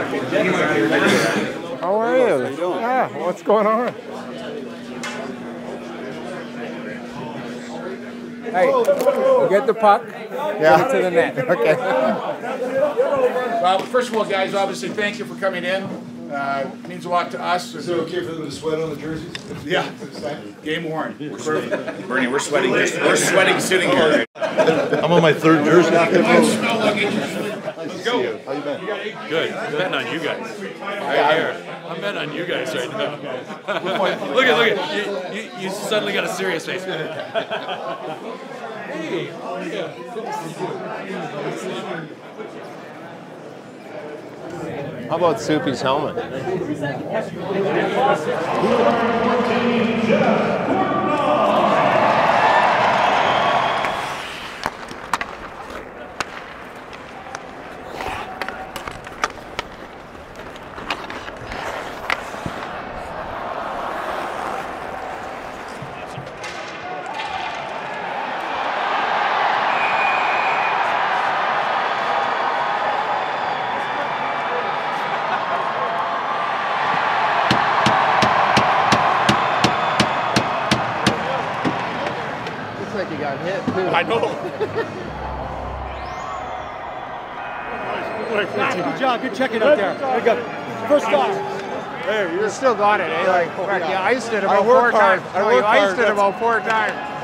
How are you? Yeah, what's going on? Hey, you get the puck, get it to the net. Okay. Well, first of all, guys, obviously, thank you for coming in. It means a lot to us. Is it okay for them to sweat on the jerseys? Yeah. Game worn. Bernie, we're sweating. We're sweating sitting here. I'm on my third jersey. Let's go. How you been? Good. I'm betting on you guys. Right here. I'm betting on you guys right now. Look at. You suddenly got a serious face. Hey. How about Soupy's helmet? Geoff Courtnall. Like you got hit too. I know. Good job. Good checking out there. Good go. First off. Hey, you still got it, eh? Like, you iced it about 4 times. You iced it about 4 times.